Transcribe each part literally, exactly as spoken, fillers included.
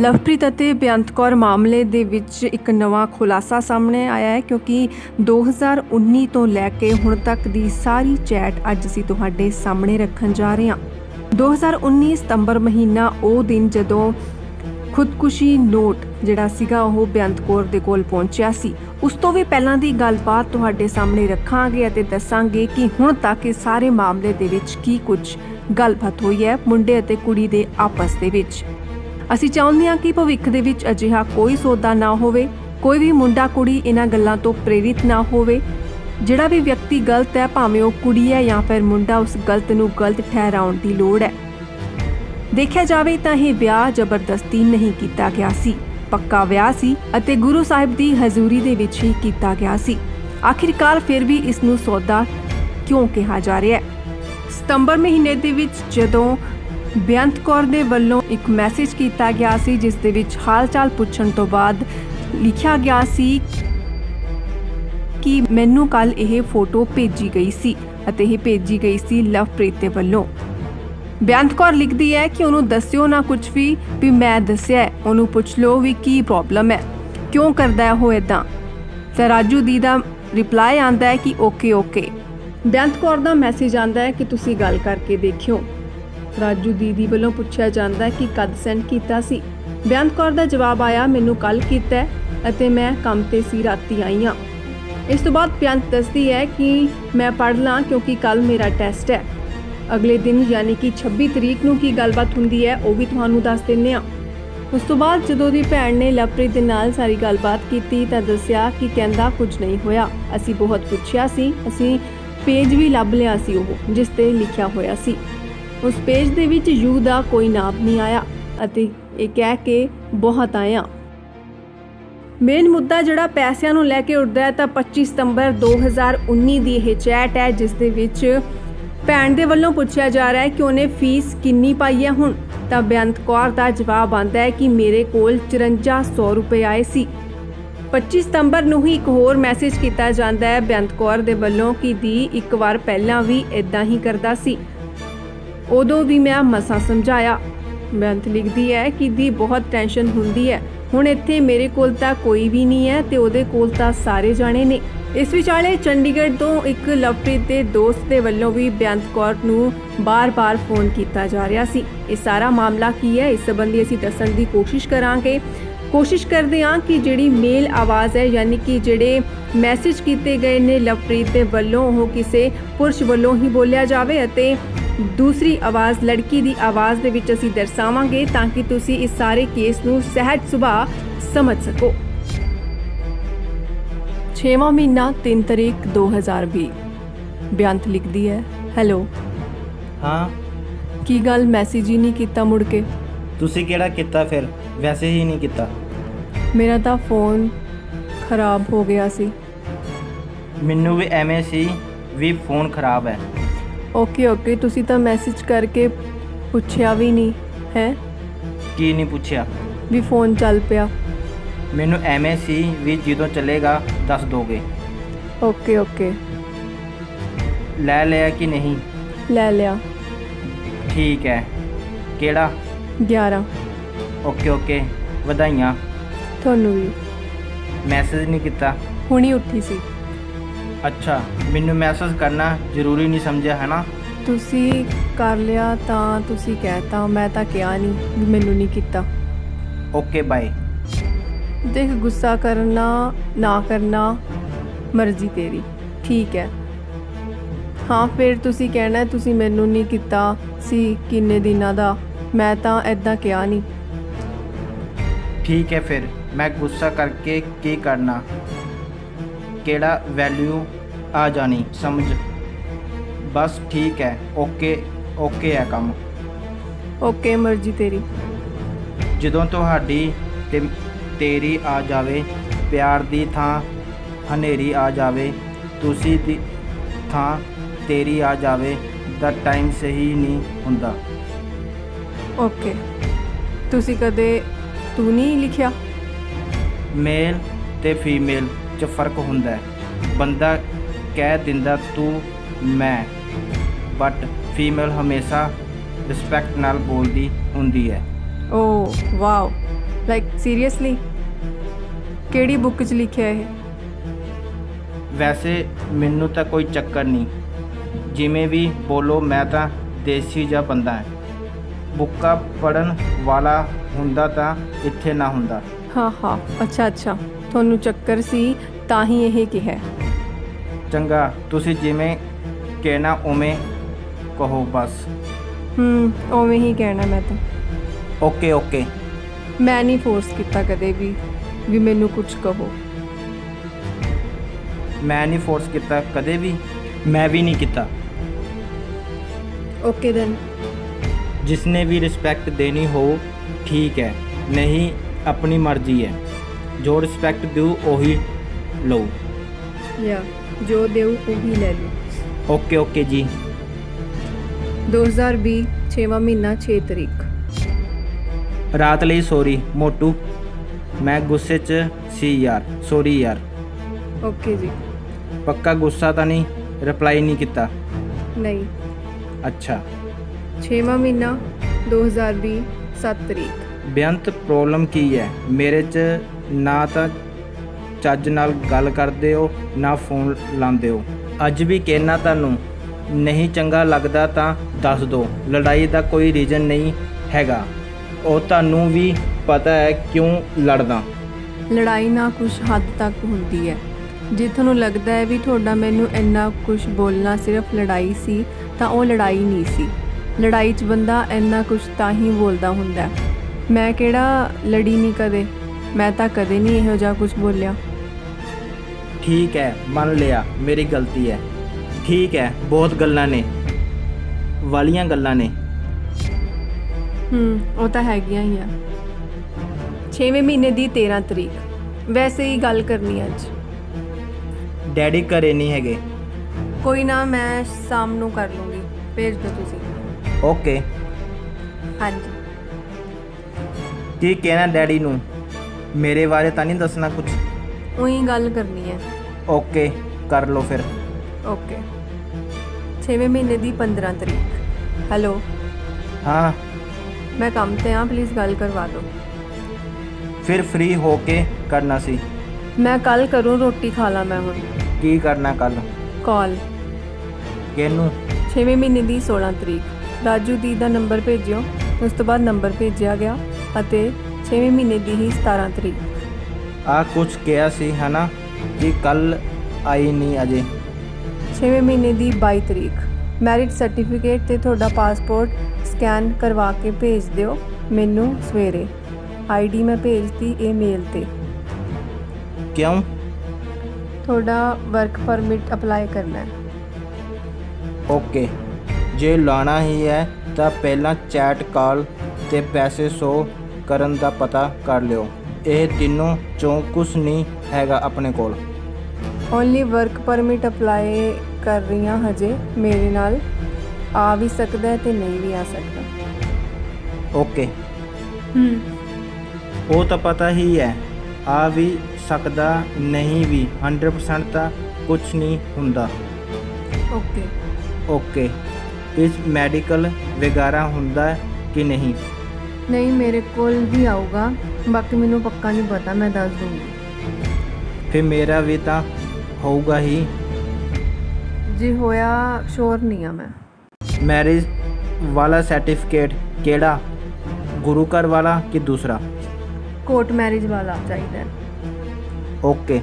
ਲਵਪ੍ਰੀਤ ਅਤੇ ਬੇਅੰਤ ਕੌਰ ਮਾਮਲੇ ਦੇ ਵਿੱਚ ਇੱਕ ਨਵਾਂ ਖੁਲਾਸਾ ਸਾਹਮਣੇ ਆਇਆ ਹੈ ਕਿਉਂਕਿ ਦੋ ਹਜ਼ਾਰ ਉੱਨੀ ਤੋਂ ਲੈ ਕੇ ਹੁਣ ਤੱਕ ਦੀ ਸਾਰੀ ਚੈਟ ਅੱਜ ਅਸੀਂ ਤੁਹਾਡੇ ਸਾਹਮਣੇ ਰੱਖਣ ਜਾ ਰਹੇ ਹਾਂ। ਦੋ ਹਜ਼ਾਰ ਉੱਨੀ ਸਤੰਬਰ ਮਹੀਨਾ ਉਹ ਦਿਨ ਜਦੋਂ ਖੁਦਕੁਸ਼ੀ ਨੋਟ ਜਿਹੜਾ ਸੀਗਾ ਉਹ ਬੇਅੰਤ ਕੌਰ ਦੇ ਕੋਲ ਪਹੁੰਚਿਆ ਸੀ। ਉਸ ਤੋਂ ਵੀ ਪਹਿਲਾਂ ਦੀ ਗੱਲਬਾਤ ਤੁਹਾਡੇ ਸਾਹਮਣੇ ਰੱਖਾਂਗੇ ਅਤੇ ਦੱਸਾਂਗੇ ਕਿ ਹੁਣ ਤੱਕ ਇਸ ਸਾਰੇ ਮਾਮਲੇ ਦੇ ਵਿੱਚ ਕੀ ਕੁਝ ਗੱਲਬਾਤ ਹੋਈ ਹੈ ਮੁੰਡੇ ਅਤੇ ਕੁੜੀ ਦੇ ਆਪਸ ਦੇ ਵਿੱਚ। ਅਸੀਂ ਚਾਹੁੰਦੇ ਹਾਂ ਕਿ ਭਵਿੱਖ ਦੇ ਵਿੱਚ ਅਜਿਹਾ ਕੋਈ ਸੌਦਾ ਨਾ ਹੋਵੇ, ਕੋਈ ਵੀ ਮੁੰਡਾ ਕੁੜੀ ਇਹਨਾਂ ਗੱਲਾਂ ਤੋਂ ਪ੍ਰੇਰਿਤ ਨਾ ਹੋਵੇ। ਜਿਹੜਾ ਵੀ ਵਿਅਕਤੀ ਗਲਤ ਹੈ, ਭਾਵੇਂ ਉਹ ਕੁੜੀ ਹੈ ਜਾਂ ਫਿਰ ਮੁੰਡਾ, ਉਸ ਗਲਤ ਨੂੰ ਗਲਤ ਠਹਿਰਾਉਣ ਦੀ ਲੋੜ ਹੈ। ਦੇਖਿਆ ਜਾਵੇ ਤਾਂ ਇਹ ਵਿਆਹ ਜ਼ਬਰਦਸਤੀ ਨਹੀਂ ਕੀਤਾ ਗਿਆ ਸੀ, ਪੱਕਾ ਵਿਆਹ ਸੀ ਅਤੇ ਗੁਰੂ ਸਾਹਿਬ ਦੀ ਹਜ਼ੂਰੀ ਦੇ ਵਿੱਚ ਹੀ ਕੀਤਾ ਗਿਆ ਸੀ। ਆਖਿਰਕਾਰ ਫਿਰ ਵੀ ਇਸ ਨੂੰ ਸੌਦਾ ਕਿਉਂ ਕਿਹਾ ਜਾ ਰਿਹਾ ਹੈ? ਸਤੰਬਰ ਮਹੀਨੇ ਦੇ ਵਿੱਚ ਜਦੋਂ ਬੇਅੰਤ ਕੌਰ ਦੇ ਵੱਲੋਂ ਇੱਕ ਮੈਸੇਜ ਕੀਤਾ ਗਿਆ ਸੀ ਜਿਸ ਦੇ ਵਿੱਚ ਹਾਲ ਚਾਲ ਪੁੱਛਣ ਤੋਂ ਬਾਅਦ ਲਿਖਿਆ ਗਿਆ ਸੀ ਕਿ ਮੈਨੂੰ ਕੱਲ ਇਹ ਫੋਟੋ ਭੇਜੀ ਗਈ ਸੀ ਅਤੇ ਇਹ ਭੇਜੀ ਗਈ ਸੀ ਲਵਪ੍ਰੀਤ ਦੇ ਵੱਲੋਂ। ਬੇਅੰਤ ਕੌਰ ਲਿਖਦੀ ਹੈ ਕਿ ਉਹਨੂੰ ਦੱਸਿਓ ਨਾ ਕੁਝ ਵੀ ਵੀ ਮੈਂ ਦੱਸਿਆ, ਉਹਨੂੰ ਪੁੱਛ ਲਓ ਵੀ ਕੀ ਪ੍ਰੋਬਲਮ ਹੈ, ਕਿਉਂ ਕਰਦਾ ਹੈ ਉਹ ਇਦਾਂ। ਤਾਂ ਰਾਜੂ ਦੀ ਦਾ ਰਿਪਲਾਈ ਆਂਦਾ ਹੈ ਕਿ ਓਕੇ ਓਕੇ। ਬੇਅੰਤ ਕੌਰ ਦਾ ਮੈਸੇਜ ਆਂਦਾ ਹੈ ਕਿ ਤੁਸੀਂ ਗੱਲ ਕਰਕੇ ਦੇਖਿਓ। ਰਾਜੂ ਦੀਦੀ ਵੱਲੋਂ ਪੁੱਛਿਆ ਜਾਂਦਾ ਹੈ ਕਿ ਕਦ ਸੈਂਡ ਕੀਤਾ ਸੀ। ਬੇਅੰਤ ਕੌਰ ਦਾ ਜਵਾਬ ਆਇਆ ਮੈਨੂੰ ਕੱਲ ਕੀਤਾ ਅਤੇ ਮੈਂ ਕੰਮ ਤੇ ਸੀ, ਰਾਤੀ ਆਈ ਹਾਂ। ਇਸ ਤੋਂ ਬਾਅਦ ਬੇਅੰਤ ਦੱਸਦੀ ਹੈ ਕਿ ਮੈਂ ਪੜ੍ਹ ਲਾਂ ਕਿਉਂਕਿ ਕੱਲ ਮੇਰਾ ਟੈਸਟ ਹੈ। ਅਗਲੇ ਦਿਨ ਯਾਨੀ ਕਿ ਛੱਬੀ ਤਰੀਕ ਨੂੰ ਕੀ ਗੱਲਬਾਤ ਹੁੰਦੀ ਹੈ ਉਹ ਵੀ ਤੁਹਾਨੂੰ ਦੱਸ ਦਿੰਦੇ ਹਾਂ। ਉਸ ਤੋਂ ਬਾਅਦ ਜਦੋਂ ਦੀ ਭੈਣ ਨੇ ਲਵਪ੍ਰੀਤ ਦੇ ਨਾਲ ਸਾਰੀ ਗੱਲਬਾਤ ਕੀਤੀ ਤਾਂ ਦੱਸਿਆ ਕਿ ਕਹਿੰਦਾ ਕੁਝ ਨਹੀਂ ਹੋਇਆ, ਅਸੀਂ ਬਹੁਤ ਪੁੱਛਿਆ ਸੀ, ਅਸੀਂ ਪੇਜ ਵੀ ਲੱਭ ਲਿਆ ਸੀ ਉਹ ਜਿਸ ਤੇ ਲਿਖਿਆ ਹੋਇਆ ਸੀ। ਉਸ ਪੇਜ ਦੇ ਵਿੱਚ ਯੂ ਦਾ ਕੋਈ ਨਾਮ ਨਹੀਂ ਆਇਆ ਅਤੇ ਇਹ ਕਹਿ ਕੇ ਬਹੁਤ ਆਇਆ। ਮੇਨ ਮੁੱਦਾ ਜਿਹੜਾ ਪੈਸਿਆਂ ਨੂੰ ਲੈ ਕੇ ਉੱਠਦਾ ਹੈ ਤਾਂ ਪੱਚੀ ਸਤੰਬਰ ਦੋ ਹਜ਼ਾਰ ਉੱਨੀ ਦੀ ਇਹ ਚੈਟ ਹੈ ਜਿਸ ਦੇ ਵਿੱਚ ਭੈਣ ਦੇ ਵੱਲੋਂ ਪੁੱਛਿਆ ਜਾ ਰਿਹਾ ਹੈ ਕਿ ਉਹਨੇ ਫੀਸ ਕਿੰਨੀ ਪਾਈ ਹੈ ਹੁਣ। ਤਾਂ ਬੇਅੰਤ ਕੌਰ ਦਾ ਜਵਾਬ ਆਉਂਦਾ ਹੈ ਕਿ ਮੇਰੇ ਕੋਲ ਚੁਰੰਜਾ ਸੌ ਰੁਪਏ ਆਏ ਸੀ। ਪੱਚੀ ਸਤੰਬਰ ਨੂੰ ਹੀ ਇੱਕ ਹੋਰ ਮੈਸੇਜ ਕੀਤਾ ਜਾਂਦਾ ਹੈ ਬੇਅੰਤ ਕੌਰ ਦੇ ਵੱਲੋਂ ਕਿ ਦੀ ਇੱਕ ਵਾਰ ਪਹਿਲਾਂ ਵੀ ਇਦਾਂ ਹੀ ਕਰਦਾ ਸੀ, ਉਦੋਂ ਵੀ ਮੈਂ ਮਸਾਂ ਸਮਝਾਇਆ। ਬੇਅੰਤ ਲਿਖਦੀ ਹੈ ਕਿ ਦੀ ਬਹੁਤ ਟੈਨਸ਼ਨ ਹੁੰਦੀ ਹੈ, ਹੁਣ ਇੱਥੇ ਮੇਰੇ ਕੋਲ ਤਾਂ ਕੋਈ ਵੀ ਨਹੀਂ ਹੈ ਤੇ ਉਹਦੇ ਕੋਲ ਤਾਂ ਸਾਰੇ ਜਾਣੇ ਨੇ। ਇਸ ਵਿਚਾਲੇ ਚੰਡੀਗੜ੍ਹ ਤੋਂ ਇੱਕ ਲਵਪ੍ਰੀਤ ਦੇ ਦੋਸਤ ਦੇ ਵੱਲੋਂ ਵੀ ਬੇਅੰਤ ਕੌਰ ਨੂੰ ਬਾਰ-ਬਾਰ ਫੋਨ ਕੀਤਾ ਜਾ ਰਿਹਾ ਸੀ। ਇਹ ਸਾਰਾ ਮਾਮਲਾ ਕੀ ਹੈ ਇਸ ਸੰਬੰਧੀ ਅਸੀਂ ਦੱਸਣ ਦੀ ਕੋਸ਼ਿਸ਼ ਕਰਾਂਗੇ। ਕੋਸ਼ਿਸ਼ ਕਰਦੇ ਹਾਂ ਕਿ ਜਿਹੜੀ ਮੇਲ ਆਵਾਜ਼ ਹੈ ਯਾਨੀ ਕਿ ਜਿਹੜੇ ਮੈਸੇਜ ਕੀਤੇ ਗਏ ਨੇ ਲਵਪ੍ਰੀਤ ਦੇ ਵੱਲੋਂ ਉਹ ਕਿਸੇ ਪੁਰਸ਼ ਵੱਲੋਂ ਹੀ ਬੋਲਿਆ ਜਾਵੇ ਅਤੇ ਦੂਸਰੀ ਆਵਾਜ਼ ਲੜਕੀ ਦੀ ਆਵਾਜ਼ ਦੇ ਵਿੱਚ ਅਸੀਂ ਦਰਸਾਵਾਂਗੇ ਤਾਂ ਕਿ ਤੁਸੀਂ ਇਸ ਸਾਰੇ ਕੇਸ ਨੂੰ ਸਹਿਜ ਸੁਭਾਅ ਸਮਝ ਸਕੋ। ਛੇਵਾਂ ਮਹੀਨਾ ਤਿੰਨ ਤਰੀਕ ਦੋ ਹਜ਼ਾਰ ਵੀਹ। ਬੇਅੰਤ ਲਿਖਦੀ ਹੈ ਹੈਲੋ। ਹਾਂ ਕੀ ਗੱਲ ਮੈਸੇਜ ਹੀ ਨਹੀਂ ਕੀਤਾ ਮੁੜ ਕੇ? ਤੁਸੀਂ ਕਿਹੜਾ ਕੀਤਾ ਫਿਰ, ਵੈਸੇ ਹੀ ਨਹੀਂ ਕੀਤਾ। ਮੇਰਾ ਤਾਂ ਫੋਨ ਖਰਾਬ ਹੋ ਗਿਆ ਸੀ। ਮੈਨੂੰ ਵੀ ਐਵੇਂ ਸੀ ਵੀ ਫੋਨ ਖਰਾਬ ਹੈ। ਓਕੇ ਓਕੇ ਤੁਸੀਂ ਤਾਂ ਮੈਸੇਜ ਕਰਕੇ ਪੁੱਛਿਆ ਵੀ ਨਹੀਂ ਹੈ? ਕੀ ਨਹੀਂ ਪੁੱਛਿਆ? ਵੀ ਫੋਨ ਚੱਲ ਪਿਆ। ਮੈਨੂੰ ਐਵੇਂ ਸੀ ਵੀ ਜਦੋਂ ਚੱਲੇਗਾ ਦੱਸ ਦੋਗੇ। Okay okay. ਲੈ ਲਿਆ ਕਿ ਨਹੀਂ? ਲੈ ਲਿਆ। ਠੀਕ ਹੈ। ਕਿਹੜਾ? ਗਿਆਰਾਂ। ਓਕੇ ਓਕੇ, ਵਧਾਈਆਂ। ਤੁਹਾਨੂੰ ਵੀ। ਮੈਸੇਜ ਨਹੀਂ ਕੀਤਾ? ਹੁਣੀ ਉੱਠੀ ਸੀ। ਅੱਛਾ, ਮੈਨੂੰ ਮੈਸੇਜ ਕਰਨਾ ਜ਼ਰੂਰੀ ਨਹੀਂ ਸਮਝਿਆ ਹੈ ਨਾ? ਤੁਸੀਂ ਕਰ ਲਿਆ ਤਾਂ ਤੁਸੀਂ ਕਹਿਤਾ, ਮੈਂ ਤਾਂ ਕਿਹਾ ਨਹੀਂ ਵੀ ਮੈਨੂੰ ਨਹੀਂ ਕੀਤਾ। Okay bye. ਦੇਖ ਗੁੱਸਾ ਕਰਨਾ ਨਾ ਕਰਨਾ ਮਰਜ਼ੀ ਤੇਰੀ, ਠੀਕ ਹੈ। ਹਾਂ ਫਿਰ ਤੁਸੀਂ ਕਹਿਣਾ ਤੁਸੀਂ ਮੈਨੂੰ ਨਹੀਂ ਕੀਤਾ ਸੀ ਕਿੰਨੇ ਦਿਨਾਂ ਦਾ, ਮੈਂ ਤਾਂ ਐਦਾਂ ਕਿਹਾ ਨਹੀਂ। ਠੀਕ ਹੈ ਫਿਰ ਮੈਂ ਗੁੱਸਾ ਕਰਕੇ ਕੀ ਕਰਨਾ, ਕਿਹੜਾ ਵੈਲਿਊ ਆ ਜਾਣੀ ਸਮਝ। ਬਸ ਠੀਕ ਹੈ। ਓਕੇ ਓਕੇ ਹੈ ਕੰਮ। ਓਕੇ ਮਰਜ਼ੀ ਤੇਰੀ। ਜਦੋਂ ਤੁਹਾਡੀ ਤੇ ਤੇਰੀ ਆ ਜਾਵੇ, ਪਿਆਰ ਦੀ ਥਾਂ ਹਨੇਰੀ ਆ ਜਾਵੇ, ਤੁਸੀਂ ਦੀ ਥਾਂ ਤੇਰੀ ਆ ਜਾਵੇ ਤਾਂ ਟਾਈਮ ਸਹੀ ਨਹੀਂ ਹੁੰਦਾ। ਓਕੇ ਤੁਸੀਂ ਕਦੇ ਤੂੰ ਨਹੀਂ ਲਿਖਿਆ? ਮੇਲ ਤੇ ਫੀਮੇਲ 'ਚ ਫਰਕ ਹੁੰਦਾ ਹੈ। ਬੰਦਾ ਕਹਿ ਦਿੰਦਾ ਤੂੰ ਮੈਂ, ਬਟ ਫੀਮੇਲ ਹਮੇਸ਼ਾ ਰਿਸਪੈਕਟ ਨਾਲ ਬੋਲਦੀ ਹੁੰਦੀ ਹੈ। ਓ ਵਾਓ, ਲਾਈਕ ਸੀਰੀਅਸਲੀ ਕਿਹੜੀ ਬੁੱਕ 'ਚ ਲਿਖਿਆ ਇਹ? ਵੈਸੇ ਮੈਨੂੰ ਤਾਂ ਕੋਈ ਚੱਕਰ ਨਹੀਂ, ਜਿਵੇਂ ਵੀ ਬੋਲੋ, ਮੈਂ ਤਾਂ ਦੇਸੀ ਜਿਹਾ ਬੰਦਾ ਹੈ। ਬੁੱਕਾਂ ਪੜ੍ਹਨ ਵਾਲਾ ਹੁੰਦਾ ਤਾਂ ਇੱਥੇ ਨਾ ਹੁੰਦਾ। ਹਾਂ ਹਾਂ, ਅੱਛਾ ਅੱਛਾ, ਤੁਹਾਨੂੰ ਚੱਕਰ ਸੀ ਤਾਂ ਹੀ ਇਹ ਕਿਹਾ। ਚੰਗਾ, ਤੁਸੀਂ ਜਿਵੇਂ ਕਹਿਣਾ ਉਵੇਂ ਕਹੋ ਬਸ। ਹੂੰ, ਉਵੇਂ ਹੀ ਕਹਿਣਾ ਮੈਂ ਤਾਂ। Okay okay. ਮੈਂ ਨਹੀਂ ਫੋਰਸ ਕੀਤਾ ਕਦੇ ਵੀ ਵੀ ਮੈਨੂੰ ਕੁਝ ਕਹੋ। ਮੈਂ ਨਹੀਂ ਫੋਰਸ ਕੀਤਾ ਕਦੇ ਵੀ, ਮੈਂ ਵੀ ਨਹੀਂ ਕੀਤਾ। Okay then. जिसने भी रिस्पेक्ट देनी हो ठीक है, नहीं अपनी मर्जी है। जो रिस्पेक्ट दो वही लो। या जो देऊ वही ले लो। ओके ओके जी। दो हज़ार भी छेवां महीना छे तरीक। रात ਲਈ सॉरी मोटू, मैं गुस्से च सी यार, सॉरी यार। ओके जी। पक्का गुस्सा ਤਾਂ नहीं? रिप्लाई नहीं किया? नहीं। अच्छा। छेवां महीना दो हज़ार भी सत्त तरीक। ਬੇਅੰਤ ਪ੍ਰੋਬਲਮ ਕੀ ਹੈ? ਮੇਰੇ 'ਚ ਨਾ ਤਾਂ ਚੱਜ ਨਾਲ ਗੱਲ ਕਰਦੇ ਹੋ ਨਾ ਫੋਨ ਲਾਉਂਦੇ ਹੋ। ਅੱਜ ਵੀ ਕਹਿਣਾ ਤੁਹਾਨੂੰ, ਨਹੀਂ ਚੰਗਾ ਲੱਗਦਾ ਤਾਂ ਦੱਸ ਦਿਓ। ਲੜਾਈ ਦਾ ਕੋਈ ਰੀਜ਼ਨ ਨਹੀਂ ਹੈਗਾ, ਉਹ ਤੁਹਾਨੂੰ ਵੀ ਪਤਾ ਹੈ ਕਿਉਂ ਲੜਦਾ। ਲੜਾਈ ਨਾ ਕੁਝ ਹੱਦ ਤੱਕ ਹੁੰਦੀ ਹੈ। ਜੇ ਤੁਹਾਨੂੰ ਲੱਗਦਾ ਹੈ ਵੀ ਤੁਹਾਡਾ ਮੈਨੂੰ ਇੰਨਾ ਕੁਝ ਬੋਲਣਾ ਸਿਰਫ ਲੜਾਈ ਸੀ ਤਾਂ ਉਹ ਲੜਾਈ ਨਹੀਂ ਸੀ। ਲੜਾਈ 'ਚ ਬੰਦਾ ਇੰਨਾ ਕੁਝ ਤਾਂ ਹੀ ਬੋਲਦਾ ਹੁੰਦਾ। ਮੈਂ ਕਿਹੜਾ ਲੜੀ ਨਹੀਂ ਕਦੇ, ਮੈਂ ਤਾਂ ਕਦੇ ਨਹੀਂ ਇਹੋ ਜਿਹਾ ਕੁਝ ਬੋਲਿਆ। ਠੀਕ ਹੈ, ਮੰਨ ਲਿਆ ਮੇਰੀ ਗਲਤੀ ਹੈ। ਠੀਕ ਹੈ, ਬਹੁਤ ਗੱਲਾਂ ਨੇ, ਵਾਲੀਆਂ ਗੱਲਾਂ ਨੇ। ਹੂੰ, ਉਹ ਤਾਂ ਹੈਗੀਆਂ ਹੀ ਆ। ਛੇਵੇਂ ਮਹੀਨੇ ਦੀ ਤੇਰ੍ਹਾਂ ਤਰੀਕ। ਵੈਸੇ ਹੀ ਗੱਲ ਕਰਨੀ ਅੱਜ। ਡੈਡੀ ਘਰੇ ਨਹੀਂ ਹੈਗੇ? ਕੋਈ ਨਾ, ਮੈਂ ਸ਼ਾਮ ਨੂੰ ਕਰ ਲੂੰਗੀ, ਭੇਜ ਦਿਓ ਤੁਸੀਂ। ਓਕੇ। ਹਾਂਜੀ। ਕੀ ਕਹਿਣਾ ਡੈਡੀ ਨੂੰ? ਮੇਰੇ ਬਾਰੇ ਤਾਂ ਨਹੀਂ ਦੱਸਣਾ ਕੁਝ? ਉਹੀ ਗੱਲ ਕਰਨੀ ਹੈ। ਓਕੇ, ਕਰ ਲਓ ਫਿਰ। ਓਕੇ। ਛੇਵੇਂ ਮਹੀਨੇ ਦੀ ਪੰਦਰਾਂ ਤਰੀਕ। ਹੈਲੋ। ਹਾਂ। ਮੈਂ ਕੰਮ 'ਤੇ ਹਾਂ, ਪਲੀਜ਼ ਗੱਲ ਕਰਵਾ ਦਿਓ। ਫਿਰ ਫ੍ਰੀ ਹੋ ਕੇ ਕਰਨਾ ਸੀ। ਮੈਂ ਕੱਲ ਕਰੂੰ, ਰੋਟੀ ਖਾ ਲਾਂ ਮੈਂ ਹੁਣ। ਕੀ ਕਰਨਾ ਕੱਲ? ਕਾਲ। ਕਿਹਨੂੰ? ਛੇਵੇਂ ਮਹੀਨੇ ਦੀ ਸੋਲ੍ਹਾਂ ਤਰੀਕ। ਰਾਜੂ ਦੀ ਦਾ ਨੰਬਰ ਭੇਜਿਓ। ਉਸ ਤੋਂ ਬਾਅਦ ਨੰਬਰ ਭੇਜਿਆ ਗਿਆ ਅਤੇ ਛੇਵੇਂ ਮਹੀਨੇ ਦੀ ਹੀ ਸਤਾਰਾਂ ਤਰੀਕ। ਆ ਕੁਝ ਕਿਹਾ ਸੀ ਹੈ ਨਾ ਕਿ ਕੱਲ ਆਈ ਨਹੀਂ ਅਜੇ। ਛੇਵੇਂ ਮਹੀਨੇ ਦੀ ਬਾਈ ਤਰੀਕ। ਮੈਰਿਜ ਸਰਟੀਫਿਕੇਟ ਅਤੇ ਤੁਹਾਡਾ ਪਾਸਪੋਰਟ ਸਕੈਨ ਕਰਵਾ ਕੇ ਭੇਜ ਦਿਓ ਮੈਨੂੰ ਸਵੇਰੇ। ਆਈ ਡੀ ਮੈਂ ਭੇਜਤੀ ਇਹ ਮੇਲ 'ਤੇ। ਕਿਉਂ? ਤੁਹਾਡਾ ਵਰਕ ਪਰਮਿਟ ਅਪਲਾਈ ਕਰਨਾ ਹੈ। ਓਕੇ। ਜੇ ਲਾਣਾ ਹੀ ਹੈ ਤਾਂ ਪਹਿਲਾਂ ਚੈਟ ਕਾਲ ਤੇ ਪੈਸੇ ਸ਼ੋ ਕਰਨ ਦਾ ਪਤਾ ਕਰ ਲਿਓ। ਇਹ ਤਿੰਨੋਂ ਚੋਂ ਕੁਛ ਨਹੀਂ ਹੈਗਾ ਆਪਣੇ ਕੋਲ। ਓਨਲੀ ਵਰਕ ਪਰਮਿਟ ਅਪਲਾਈ ਕਰ ਰਹੀ ਹਾਂ ਹਜੇ। ਮੇਰੇ ਨਾਲ ਆ ਵੀ ਸਕਦਾ ਤੇ ਨਹੀਂ ਵੀ ਆ ਸਕਦਾ। ਓਕੇ। ਹੂੰ, ਉਹ ਤਾਂ ਪਤਾ ਹੀ ਹੈ, ਆ ਵੀ ਸਕਦਾ ਨਹੀਂ ਵੀ। ਹੰਡਰਡ ਪਰਸੈਂਟ ਤਾਂ ਕੁਛ ਨਹੀਂ ਹੁੰਦਾ। Okay okay. ਇਸ ਮੈਡੀਕਲ ਵਗੈਰਾ ਹੁੰਦਾ ਕਿ ਨਹੀਂ? ਨਹੀਂ, ਮੇਰੇ ਕੋਲ ਵੀ ਆਊਗਾ, ਬਾਕੀ ਮੈਨੂੰ ਪੱਕਾ ਨਹੀਂ ਪਤਾ, ਮੈਂ ਦੱਸ ਦੂੰਗੀ। ਫਿਰ ਮੇਰਾ ਵੀ ਤਾਂ ਹੋਊਗਾ ਹੀ। ਜੇ ਹੋਇਆ ਸ਼ੋਰ ਨਹੀਂ ਆ ਮੈਂ। ਮੈਰਿਜ ਵਾਲਾ ਸਰਟੀਫਿਕੇਟ ਕਿਹੜਾ? ਗੁਰੂ ਘਰ ਵਾਲਾ ਕਿ ਦੂਸਰਾ? ਕੋਰਟ ਮੈਰਿਜ ਵਾਲਾ ਚਾਹੀਦਾ ਹੈ। ਓਕੇ।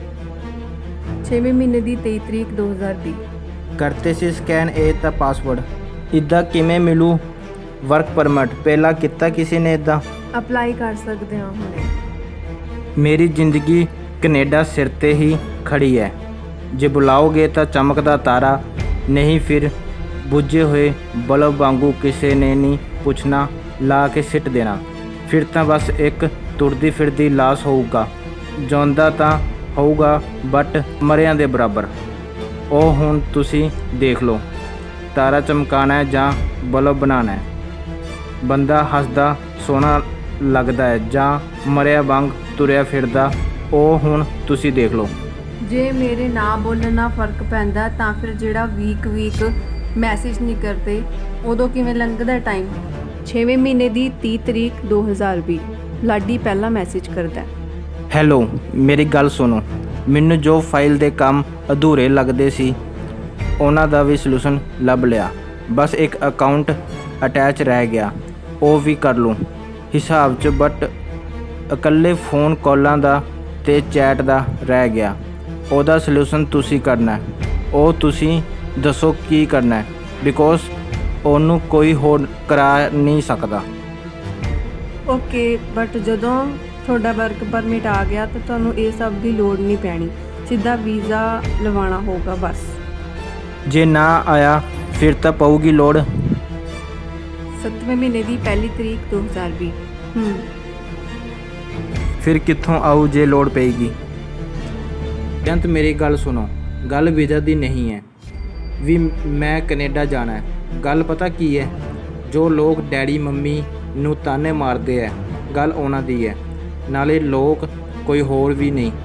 ਛੇਵੇਂ ਮਹੀਨੇ ਦੀ ਤੇਈ ਤਰੀਕ ਦੋ ਹਜ਼ਾਰ ਵੀਹ। ਕਰਤੇ ਸੀ ਸਕੈਨ ਇਹ ਤਾਂ ਪਾਸਵਰਡ। ਇੱਦਾਂ ਕਿਵੇਂ ਮਿਲੂ ਵਰਕ ਪਰਮਿਟ? ਪਹਿਲਾਂ ਕੀਤਾ ਕਿਸੇ ਨੇ ਇੱਦਾਂ? ਅਪਲਾਈ ਕਰ ਸਕਦੇ ਹਾਂ ਹੁਣੇ। ਮੇਰੀ ਜ਼ਿੰਦਗੀ ਕੈਨੇਡਾ ਸਿਰ 'ਤੇ ਹੀ ਖੜੀ ਹੈ। ਜੇ ਬੁਲਾਓਗੇ ਤਾਂ ਚਮਕਦਾ ਤਾਰਾ, ਨਹੀਂ ਫਿਰ ਬੁੱਝੇ ਹੋਏ ਬਲਬ ਵਾਂਗੂ ਕਿਸੇ ਨੇ ਨਹੀਂ ਪੁੱਛਣਾ, ਲਾ ਕੇ ਸਿੱਟ ਦੇਣਾ। ਫਿਰ ਤਾਂ ਬਸ ਇੱਕ ਤੁਰਦੀ ਫਿਰਦੀ ਲਾਸ਼ ਹੋਊਗਾ। ਜਿਉਂਦਾ ਤਾਂ ਹੋਊਗਾ ਬਟ ਮਰਿਆਂ ਦੇ ਬਰਾਬਰ। ਉਹ ਹੁਣ ਤੁਸੀਂ ਦੇਖ ਲਓ, ਤਾਰਾ ਚਮਕਾਉਣਾ ਹੈ ਜਾਂ ਬਲਬ ਬਣਾਉਣਾ ਹੈ। ਬੰਦਾ ਹੱਸਦਾ ਸੋਹਣਾ ਲੱਗਦਾ ਹੈ ਜਾਂ ਮਰਿਆ ਵਾਂਗ ਤੁਰਿਆ ਫਿਰਦਾ, ਉਹ ਹੁਣ ਤੁਸੀਂ ਦੇਖ ਲਓ। ਜੇ ਮੇਰੇ ਨਾ ਬੋਲਣ ਨਾਲ ਫਰਕ ਪੈਂਦਾ ਤਾਂ ਫਿਰ ਜਿਹੜਾ ਵੀਕ ਵੀਕ ਮੈਸੇਜ ਨਹੀਂ ਕਰਦੇ ਉਦੋਂ ਕਿਵੇਂ ਲੰਘਦਾ ਟਾਈਮ? ਛੇਵੇਂ ਮਹੀਨੇ ਦੀ ਤੀਹ ਤਰੀਕ ਦੋ ਹਜ਼ਾਰ ਵੀਹ। ਲਾਡੀ ਪਹਿਲਾ ਮੈਸੇਜ ਕਰਦਾ ਹੈ। ਹੈਲੋ, ਮੇਰੀ ਗੱਲ ਸੁਣੋ। ਮੈਨੂੰ ਜੋ ਫਾਈਲ ਦੇ ਕੰਮ ਅਧੂਰੇ ਲੱਗਦੇ ਸੀ ਉਹਨਾਂ ਦਾ ਵੀ ਸੋਲੂਸ਼ਨ ਲੱਭ ਲਿਆ। ਬਸ ਇੱਕ ਅਕਾਊਂਟ ਅਟੈਚ ਰਹਿ ਗਿਆ, ਉਹ ਵੀ ਕਰ ਲੂੰ ਹਿਸਾਬ 'ਚ। ਬਟ ਇਕੱਲੇ ਫੋਨ ਕਾਲਾਂ ਦਾ ਅਤੇ ਚੈਟ ਦਾ ਰਹਿ ਗਿਆ। ਉਹਦਾ ਸੋਲੂਸ਼ਨ ਤੁਸੀਂ ਕਰਨਾ। ਉਹ ਤੁਸੀਂ ਦੱਸੋ ਕੀ ਕਰਨਾ ਹੈ, ਬਿਕੋਜ਼ ਉਹਨੂੰ ਕੋਈ ਹੋਰ ਕਰਾ ਨਹੀਂ ਸਕਦਾ। ਓਕੇ, ਬਟ ਜਦੋਂ ਤੁਹਾਡਾ ਵਰਕ ਪਰਮਿਟ ਆ ਗਿਆ ਤਾਂ ਤੁਹਾਨੂੰ ਇਹ ਸਭ ਦੀ ਲੋੜ ਨਹੀਂ ਪੈਣੀ, ਸਿੱਧਾ ਵੀਜ਼ਾ ਲਵਾਉਣਾ ਹੋਊਗਾ ਬਸ। ਜੇ ਨਾ ਆਇਆ ਫਿਰ ਤਾਂ ਪਊਗੀ ਲੋੜ। ਸੱਤਵੇਂ ਮਹੀਨੇ ਦੀ ਪਹਿਲੀ ਤਰੀਕ ਦੋ ਹਜ਼ਾਰ ਵੀਹ। ਹੂੰ ਫਿਰ ਕਿੱਥੋਂ ਆਊ ਜੇ ਲੋੜ ਪਏਗੀ? ਬੇਅੰਤ ਮੇਰੀ ਗੱਲ ਸੁਣੋ, ਗੱਲ ਵੀਜ਼ਾ ਦੀ ਨਹੀਂ ਹੈ ਵੀ ਮੈਂ ਕੈਨੇਡਾ ਜਾਣਾ ਹੈ। ਗੱਲ ਪਤਾ ਕੀ ਹੈ, ਜੋ ਲੋਕ ਡੈਡੀ ਮੰਮੀ ਨੂੰ ਤਾਨੇ ਮਾਰਦੇ ਹੈ ਗੱਲ ਉਹਨਾਂ ਦੀ ਹੈ। ਨਾਲੇ ਲੋਕ ਕੋਈ ਹੋਰ ਵੀ ਨਹੀਂ,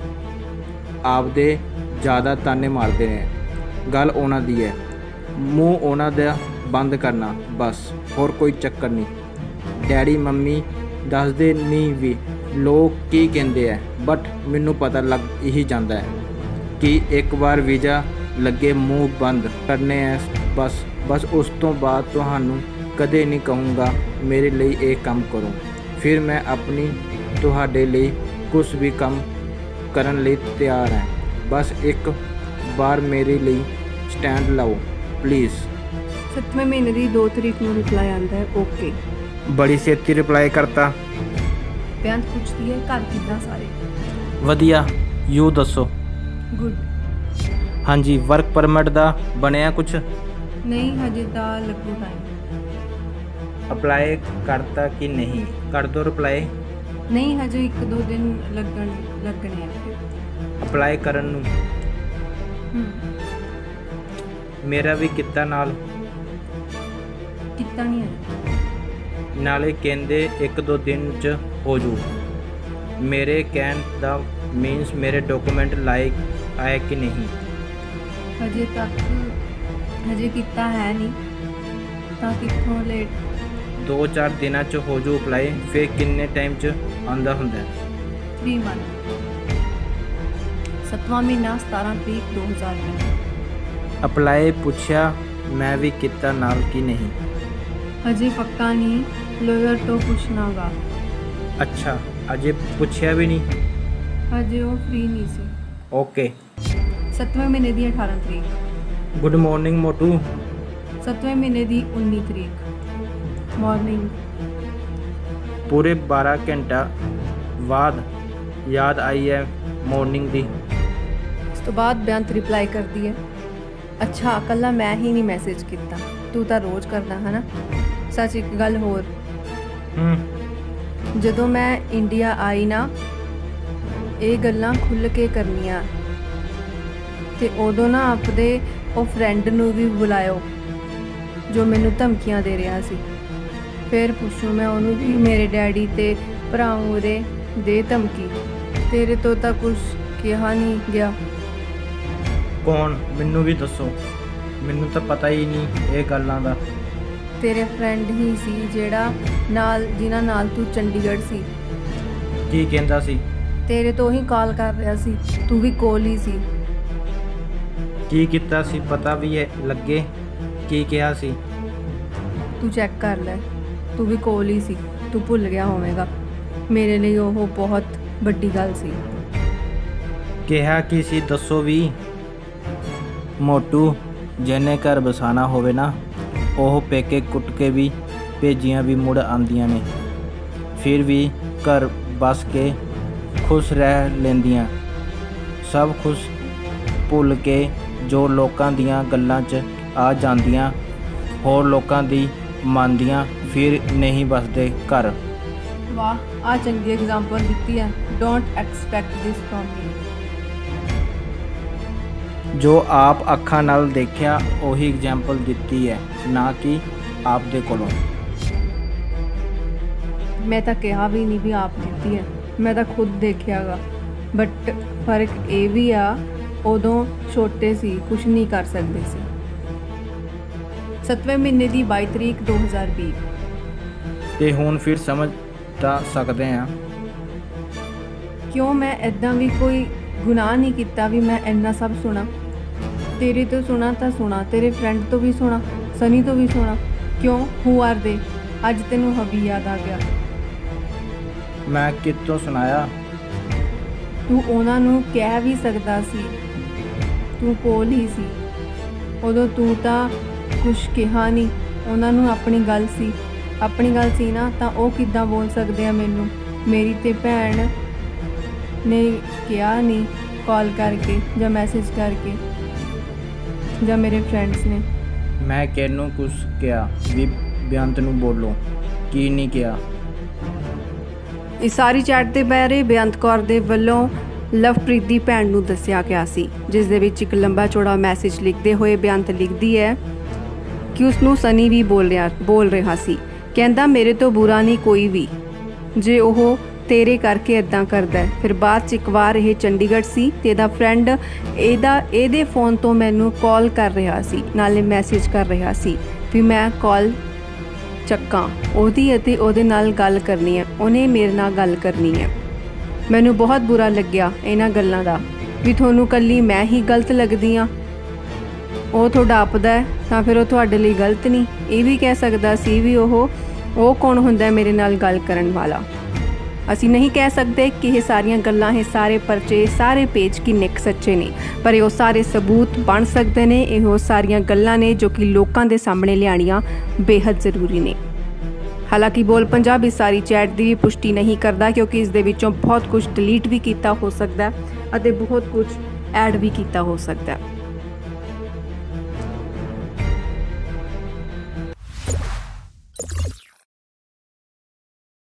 ਆਪਦੇ ਜ਼ਿਆਦਾ ਤਾਨੇ ਮਾਰਦੇ ਨੇ, ਗੱਲ ਉਹਨਾਂ ਦੀ ਹੈ। ਮੂੰਹ ਉਹਨਾਂ ਦਾ ਬੰਦ ਕਰਨਾ ਬਸ, ਹੋਰ ਕੋਈ ਚੱਕਰ ਨਹੀਂ। ਡੈਡੀ ਮੰਮੀ ਦੱਸਦੇ ਨਹੀਂ ਵੀ ਲੋਕ ਕੀ ਕਹਿੰਦੇ ਹੈ, ਬਟ ਮੈਨੂੰ ਪਤਾ ਲੱਗ ਹੀ ਜਾਂਦਾ ਹੈ ਕਿ ਇੱਕ ਵਾਰ ਵੀਜ਼ਾ ਲੱਗੇ ਮੂੰਹ ਬੰਦ ਕਰਨੇ ਹੈ ਬਸ। ਬਸ ਉਸ ਤੋਂ ਬਾਅਦ ਤੁਹਾਨੂੰ ਕਦੇ ਨਹੀਂ ਕਹੂੰਗਾ ਮੇਰੇ ਲਈ ਇਹ ਕੰਮ ਕਰੋ। ਫਿਰ ਮੈਂ ਆਪਣੀ ਤੁਹਾਡੇ ਲਈ ਕੁਝ ਵੀ ਕੰਮ ਕਰਨ ਲਈ ਤਿਆਰ ਹਾਂ। ਬਸ ਇੱਕ ਵਾਰ ਮੇਰੇ ਲਈ ਸਟੈਂਡ ਲਾਓ ਪਲੀਜ਼। ਸੱਤਵੇਂ ਮਹੀਨੇ ਦੀ ਦੋ ਤਰੀਕ ਨੂੰ ਰਿਪਲਾਈ ਆਉਂਦਾ ਹੈ, ਓਕੇ। ਬੜੀ ਛੇਤੀ ਰਿਪਲਾਈ ਕਰਤਾ। ਬੇਅੰਤ ਪੁੱਛਦੀ ਹੈ ਘਰ ਕਿੱਦਾਂ ਸਾਰੇ? ਵਧੀਆ, ਯੂ ਦੱਸੋ? ਗੁੱਡ। ਹਾਂਜੀ, ਵਰਕ ਪਰਮਿਟ ਦਾ ਬਣਿਆ ਕੁਛ? ਨਹੀਂ, ਹਜੇ ਤਾਂ ਲੱਗੂ ਟਾਈਮ। ਅਪਲਾਈ ਕਰਤਾ ਕਿ ਨਹੀਂ? ਕਰ ਦੋ ਰਿਪਲਾਈ। ਨਹੀਂ, ਹਜੇ ਇੱਕ ਦੋ ਦਿਨ ਲੱਗਣ ਲੱਗਣੇ ਆ ਅਪਲਾਈ ਕਰਨ ਨੂੰ। ਹੂੰ ਮੇਰਾ ਵੀ ਕੀਤਾ ਨਾਲ। ਕੀਤਾ ਨਹੀਂ ਹੈ, ਨਾਲੇ ਕਹਿੰਦੇ ਇੱਕ ਦੋ ਦਿਨ 'ਚ ਹੋ ਜੂ। ਮੇਰੇ ਕਹਿਣ ਦਾ ਮੀਨਸ ਮੇਰੇ ਡਾਕੂਮੈਂਟ ਲਾਇਕ ਆਏ ਕਿ ਨਹੀਂ? ਹਜੇ ਤੱਕ ਹਜੇ ਕੀਤਾ ਹੈ ਨਹੀਂ ਤਾਂ ਕਿੱਥੋਂ ਲੇਟ? ਦੋ ਚਾਰ ਦਿਨਾਂ 'ਚ ਹੋ ਜੂ ਅਪਲਾਈ। ਫਿਰ ਕਿੰਨੇ ਟਾਈਮ 'ਚ ਆਉਂਦਾ ਹੁੰਦਾ? Three month. ਸੱਤਵਾਂ ਮਹੀਨਾ ਸਤਾਰਾਂ ਤਰੀਕ ਦੋ ਹਜ਼ਾਰ ਵੀਹ। ਅਪਲਾਈ ਪੁੱਛਿਆ ਮੈਂ ਵੀ ਕੀਤਾ ਨਾਲ ਕਿ ਨਹੀਂ? ਹਜੇ ਪੱਕਾ ਨਹੀਂ, ਲਾਇਰ ਤੋਂ ਪੁੱਛਣਾ ਗਾ। ਅੱਛਾ, ਅਜੇ ਪੁੱਛਿਆ ਵੀ ਨਹੀਂ? ਹਜੇ ਉਹ ਫ੍ਰੀ ਨਹੀਂ ਸੀ। ਓਕੇ। ਸੱਤਵੇਂ ਮਹੀਨੇ ਦੀ ਅਠਾਰਾਂ ਤਰੀਕ। ਗੁੱਡ ਮਾਰਨਿੰਗ ਮੋਟੂ। ਸੱਤਵੇਂ ਮਹੀਨੇ ਦੀ ਉੱਨੀ ਤਰੀਕ ਮਾਰਨਿੰਗ। ਪੂਰੇ ਬਾਰਾਂ ਘੰਟਾ ਬਾਅਦ ਯਾਦ ਆਈ ਹੈ ਮਾਰਨਿੰਗ ਦੀ। ਇਸ ਤੋਂ ਬਾਅਦ ਬੇਅੰਤ ਰਿਪਲਾਈ ਕਰਦੀ ਹੈ, ਅੱਛਾ ਇਕੱਲਾ ਮੈਂ ਹੀ ਨਹੀਂ ਮੈਸੇਜ ਕੀਤਾ, ਤੂੰ ਤਾਂ ਰੋਜ਼ ਕਰਦਾ ਹੈ ਨਾ। ਸੱਚ ਇੱਕ ਗੱਲ ਹੋਰ, ਹੂੰ ਜਦੋਂ ਮੈਂ ਇੰਡੀਆ ਆਈ ਨਾ ਇਹ ਗੱਲਾਂ ਖੁੱਲ੍ਹ ਕੇ ਕਰਨੀਆਂ, ਤੇ ਉਦੋਂ ਨਾ ਆਪਦੇ ਉਹ ਫਰੈਂਡ ਨੂੰ ਵੀ ਬੁਲਾਇਓ ਜੋ ਮੈਨੂੰ ਧਮਕੀਆਂ ਦੇ ਰਿਹਾ ਸੀ। ਫਿਰ ਪੁੱਛੂ ਮੈਂ ਉਹਨੂੰ ਵੀ ਮੇਰੇ ਡੈਡੀ ਤੇ ਭਰਾ ਮੂਹਰੇ ਦੇ ਧਮਕੀ, ਤੇਰੇ ਤੋਂ ਤਾਂ ਕੁਝ ਕਿਹਾ ਨਹੀਂ ਗਿਆ। ਕੌਣ? ਮੈਨੂੰ ਵੀ ਦੱਸੋ, ਮੈਨੂੰ ਤਾਂ ਪਤਾ ਹੀ ਨਹੀਂ ਇਹ ਗੱਲਾਂ ਦਾ। ਤੇਰੇ ਫਰੈਂਡ ਹੀ ਸੀ ਜਿਹੜਾ ਨਾਲ ਜਿਨ੍ਹਾਂ ਨਾਲ ਤੂੰ ਚੰਡੀਗੜ੍ਹ ਸੀ। ਕੀ ਕਹਿੰਦਾ ਸੀ? ਤੇਰੇ ਤੋਂ ਹੀ ਕਾਲ ਕਰ ਰਿਹਾ ਸੀ, ਤੂੰ ਵੀ ਕੋਲ ਹੀ ਸੀ। ਕੀ ਕੀਤਾ ਸੀ ਪਤਾ ਵੀ ਹੈ ਲੱਗੇ? ਕੀ ਕਿਹਾ ਸੀ? ਤੂੰ ਚੈੱਕ ਕਰ ਲੈ, ਤੂੰ ਵੀ ਕੋਲ ਹੀ ਸੀ, ਤੂੰ ਭੁੱਲ ਗਿਆ ਹੋਵੇਗਾ। ਮੇਰੇ ਲਈ ਉਹ ਬਹੁਤ ਵੱਡੀ ਗੱਲ ਸੀ। ਕਿਹਾ ਕੀ ਸੀ ਦੱਸੋ ਵੀ? ਮੋਟੂ, ਜਿਹਨੇ ਘਰ ਬਸਾਣਾ ਹੋਵੇ ਨਾ ਉਹ ਪੇਕੇ ਕੁੱਟ ਕੇ ਵੀ ਭੇਜੀਆਂ ਵੀ ਮੁੜ ਆਉਂਦੀਆਂ ਨੇ। ਫਿਰ ਵੀ ਘਰ ਬਸ ਕੇ ਖੁਸ਼ ਰਹਿ ਲੈਂਦੀਆਂ। ਸਭ ਕੁਛ ਭੁੱਲ ਕੇ ਜੋ ਲੋਕਾਂ ਦੀਆਂ ਗੱਲਾਂ 'ਚ ਆ ਜਾਂਦੀਆਂ, ਹੋਰ ਲੋਕਾਂ ਦੀ ਮੰਨਦੀਆਂ, ਫਿਰ ਨਹੀਂ ਬਸਦੇ ਘਰ। ਵਾਹ, ਆ ਚੰਗੀ ਐਗਜ਼ਾਮਪਲ ਦਿੱਤੀ ਹੈ। Don't expect this from me. ਜੋ ਆਪ ਅੱਖਾਂ ਨਾਲ ਦੇਖਿਆ ਉਹੀ ਐਗਜ਼ਾਮਪਲ ਦਿੱਤੀ ਹੈ, ਨਾ ਕਿ ਆਪ ਦੇ ਕੋਲੋਂ। ਮੈਂ ਤਾਂ ਕਿਹਾ ਵੀ ਨਹੀਂ ਵੀ ਆਪ ਦਿੱਤੀ ਹੈ, ਮੈਂ ਤਾਂ ਖੁਦ ਦੇਖਿਆ ਗਾ। ਬਟ ਫਰਕ ਇਹ ਵੀ ਆ, ਉਦੋਂ ਛੋਟੇ ਸੀ, ਕੁਝ ਨਹੀਂ ਕਰ ਸਕਦੇ ਸੀ। ਸੱਤਵੇਂ ਮਹੀਨੇ ਦੀ ਬਾਈ ਤਰੀਕ ਦੋ ਹਜ਼ਾਰ ਵੀਹ। ਤੇ ਹੁਣ ਫਿਰ ਸਮਝ ਤਾਂ ਸਕਦੇ ਹਾਂ। ਕਿਉਂ ਮੈਂ ਐਦਾਂ ਵੀ ਕੋਈ ਗੁਨਾਹ ਨਹੀਂ ਕੀਤਾ ਵੀ ਮੈਂ ਇੰਨਾ ਸਭ ਸੁਣਾ। ਤੇਰੇ ਤੋਂ ਸੁਣਾ ਤਾਂ ਸੁਣਾ, ਤੇਰੇ ਫਰੈਂਡ ਤੋਂ ਵੀ ਸੁਣਾ, ਸਨੀ ਤੋਂ ਵੀ ਸੁਣਾ। ਕਿਉਂ ਹੂ ਆਰ ਦੇ? ਅੱਜ ਤੈਨੂੰ ਹਬੀ ਯਾਦ ਆ ਗਿਆ। ਮੈਂ ਕਿੱਥੋਂ ਸੁਣਾਇਆ? ਤੂੰ ਉਹਨਾਂ ਨੂੰ ਕਹਿ ਵੀ ਸਕਦਾ ਸੀ, ਤੂੰ ਕੋਲ ਹੀ ਸੀ। ਉਦੋਂ ਤੂੰ ਤਾਂ ਕੁਛ ਕਿਹਾ ਨਹੀਂ। ਉਹਨਾਂ ਨੂੰ ਆਪਣੀ ਗੱਲ ਸੀ, ਆਪਣੀ ਗੱਲ ਸੀ ਨਾ, ਤਾਂ ਉਹ ਕਿੱਦਾਂ ਬੋਲ ਸਕਦੇ ਆ ਮੈਨੂੰ? ਮੇਰੀ ਤੇ ਭੈਣ ਨੇ ਕਿਹਾ ਨਹੀਂ ਕਾਲ ਕਰਕੇ ਜਾਂ ਮੈਸੇਜ ਕਰਕੇ, ਜਾਂ ਮੇਰੇ ਫਰੈਂਡਸ ਨੇ। ਮੈਂ ਕਿਹਨੂੰ ਕੁਛ ਕਿਹਾ ਵੀ ਬੇਅੰਤ ਨੂੰ ਬੋਲੋ? ਕੀ ਨਹੀਂ ਕਿਹਾ? ਇਸ ਸਾਰੀ ਚੈਟ ਦੇ ਬਾਰੇ ਬੇਅੰਤ ਕੌਰ ਦੇ ਵੱਲੋਂ ਲਵਪ੍ਰੀਤ ਦੀ ਭੈਣ ਨੂੰ ਦੱਸਿਆ ਗਿਆ ਸੀ, ਜਿਸ ਦੇ ਵਿੱਚ ਇੱਕ ਲੰਬਾ ਚੌੜਾ ਮੈਸੇਜ ਲਿਖਦੇ ਹੋਏ ਬੇਅੰਤ ਲਿਖਦੀ ਹੈ ਕਿ ਉਸ ਨੂੰ ਸਨੀ ਵੀ ਬੋਲ ਰਿਹਾ ਬੋਲ ਰਿਹਾ ਸੀ। ਕਹਿੰਦਾ ਮੇਰੇ ਤੋਂ ਬੁਰਾ ਨਹੀਂ ਕੋਈ ਵੀ, ਜੇ ਉਹ ਤੇਰੇ ਕਰਕੇ ਇਦਾਂ ਕਰਦਾ ਹੈ। ਫਿਰ ਬਾਅਦ 'ਚ ਇੱਕ ਵਾਰ ਇਹ ਚੰਡੀਗੜ੍ਹ ਸੀ ਤੇ ਇਹਦਾ ਫਰੈਂਡ ਇਹਦਾ ਇਹਦੇ ਫੋਨ ਤੋਂ ਮੈਨੂੰ ਕਾਲ ਕਰ ਰਿਹਾ ਸੀ, ਨਾਲੇ ਮੈਸੇਜ ਕਰ ਰਿਹਾ ਸੀ ਵੀ ਮੈਂ ਕਾਲ ਚੱਕਾਂ ਉਹਦੀ ਅਤੇ ਉਹਦੇ ਨਾਲ ਗੱਲ ਕਰਨੀ ਹੈ, ਉਹਨੇ ਮੇਰੇ ਨਾਲ ਗੱਲ ਕਰਨੀ ਹੈ। ਮੈਨੂੰ ਬਹੁਤ ਬੁਰਾ ਲੱਗਿਆ ਇਹਨਾਂ ਗੱਲਾਂ ਦਾ ਵੀ ਤੁਹਾਨੂੰ ਇਕੱਲੀ ਮੈਂ ਹੀ ਗਲਤ ਲੱਗਦੀ ਹਾਂ। ਉਹ ਤੁਹਾਡਾ ਆਪਦਾ ਹੈ ਤਾਂ ਫਿਰ ਉਹ ਤੁਹਾਡੇ ਲਈ ਗਲਤ ਨਹੀਂ। ਇਹ ਵੀ ਕਹਿ ਸਕਦਾ ਸੀ ਵੀ ਉਹ ਉਹ ਕੌਣ ਹੁੰਦਾ ਮੇਰੇ ਨਾਲ ਗੱਲ ਕਰਨ ਵਾਲਾ। ਅਸੀਂ ਨਹੀਂ ਕਹਿ ਸਕਦੇ ਕਿ ਇਹ ਸਾਰੀਆਂ ਗੱਲਾਂ, ਇਹ ਸਾਰੇ ਪਰਚੇ, ਸਾਰੇ ਪੇਜ ਕਿੰਨੇ ਕੁ ਸੱਚੇ ਨੇ, ਪਰ ਇਹ ਉਹ ਸਾਰੇ ਸਬੂਤ ਬਣ ਸਕਦੇ ਨੇ। ਇਹ ਉਹ ਸਾਰੀਆਂ ਗੱਲਾਂ ਨੇ ਜੋ ਕਿ ਲੋਕਾਂ ਦੇ ਸਾਹਮਣੇ ਲਿਆਉਣੀਆਂ ਬੇहद ਜ਼ਰੂਰੀ ਨੇ। ਹਾਲਾਂਕਿ ਬੋਲ ਪੰਜਾਬ ਇਸ ਸਾਰੀ ਚੈਟ ਦੀ ਵੀ ਪੁਸ਼ਟੀ ਨਹੀਂ ਕਰਦਾ, ਕਿਉਂਕਿ ਇਸ ਦੇ ਵਿੱਚੋਂ ਬਹੁਤ ਕੁਝ ਡਿਲੀਟ ਵੀ ਕੀਤਾ ਹੋ ਸਕਦਾ ਅਤੇ ਬਹੁਤ ਕੁਝ ਐਡ ਵੀ ਕੀਤਾ ਹੋ ਸਕਦਾ।